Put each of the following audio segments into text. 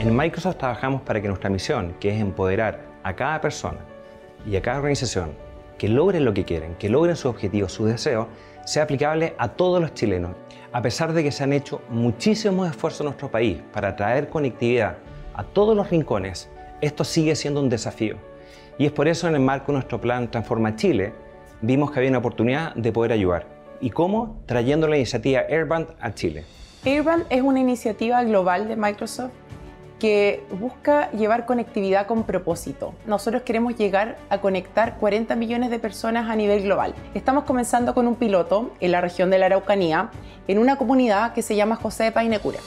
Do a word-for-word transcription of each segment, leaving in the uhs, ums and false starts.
En Microsoft trabajamos para que nuestra misión, que es empoderar a cada persona y a cada organización que logren lo que quieren, que logren sus objetivos, sus deseos, sea aplicable a todos los chilenos. A pesar de que se han hecho muchísimos esfuerzos en nuestro país para traer conectividad a todos los rincones, esto sigue siendo un desafío. Y es por eso, en el marco de nuestro plan Transforma Chile, vimos que había una oportunidad de poder ayudar. ¿Y cómo? Trayendo la iniciativa Airband a Chile. Airband es una iniciativa global de Microsoft que busca llevar conectividad con propósito. Nosotros queremos llegar a conectar cuarenta millones de personas a nivel global. Estamos comenzando con un piloto en la región de la Araucanía, en una comunidad que se llama José de Painecura.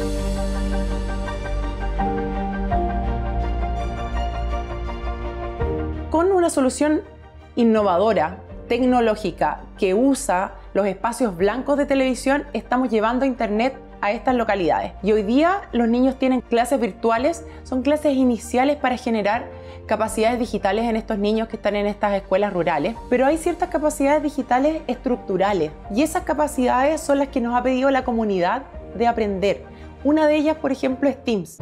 Con una solución innovadora, tecnológica, que usa los espacios blancos de televisión, estamos llevando Internet a estas localidades. Y hoy día los niños tienen clases virtuales, son clases iniciales para generar capacidades digitales en estos niños que están en estas escuelas rurales, pero hay ciertas capacidades digitales estructurales y esas capacidades son las que nos ha pedido la comunidad de aprender. Una de ellas, por ejemplo, es Teams.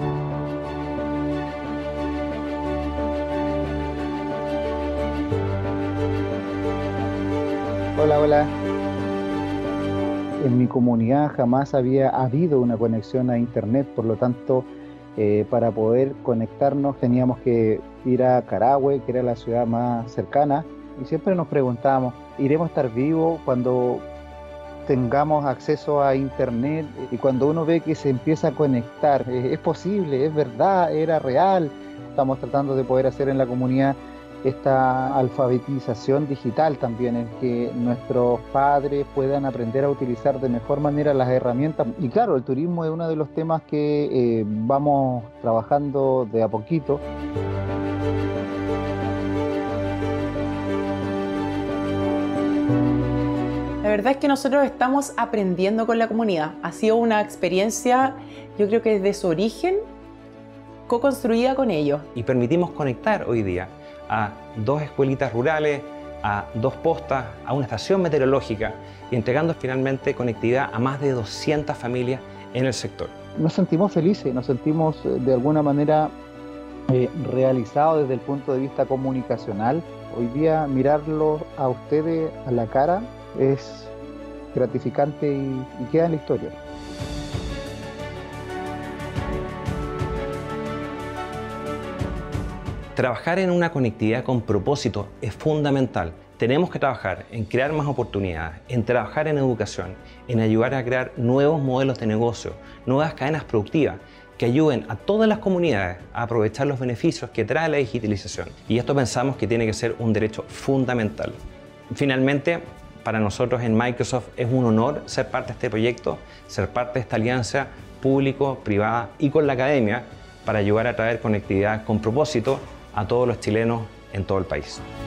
Hola, hola. En mi comunidad jamás había habido una conexión a internet, por lo tanto, eh, para poder conectarnos teníamos que ir a Carahue, que era la ciudad más cercana, y siempre nos preguntábamos, ¿iremos a estar vivos cuando tengamos acceso a internet? Y cuando uno ve que se empieza a conectar, ¿es posible? ¿Es verdad? ¿Era real? Estamos tratando de poder hacer en la comunidad esta alfabetización digital también, en que nuestros padres puedan aprender a utilizar de mejor manera las herramientas. Y claro, el turismo es uno de los temas que eh, vamos trabajando de a poquito. La verdad es que nosotros estamos aprendiendo con la comunidad. Ha sido una experiencia, yo creo que desde su origen, co-construida con ellos. Y permitimos conectar hoy día a dos escuelitas rurales, a dos postas, a una estación meteorológica y entregando finalmente conectividad a más de doscientas familias en el sector. Nos sentimos felices, nos sentimos de alguna manera eh, realizados desde el punto de vista comunicacional. Hoy día mirarlos a ustedes a la cara es gratificante y, y queda en la historia. Trabajar en una conectividad con propósito es fundamental. Tenemos que trabajar en crear más oportunidades, en trabajar en educación, en ayudar a crear nuevos modelos de negocio, nuevas cadenas productivas que ayuden a todas las comunidades a aprovechar los beneficios que trae la digitalización. Y esto pensamos que tiene que ser un derecho fundamental. Finalmente, para nosotros en Microsoft es un honor ser parte de este proyecto, ser parte de esta alianza público-privada y con la academia para ayudar a traer conectividad con propósito a todos los chilenos en todo el país.